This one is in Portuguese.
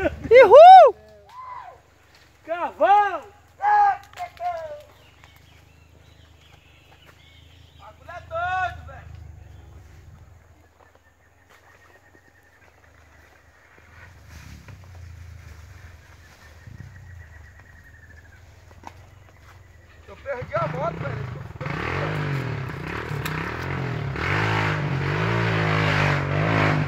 Uhul! Cavalo! Bagulho é doido, velho! Eu perdi a moto, velho.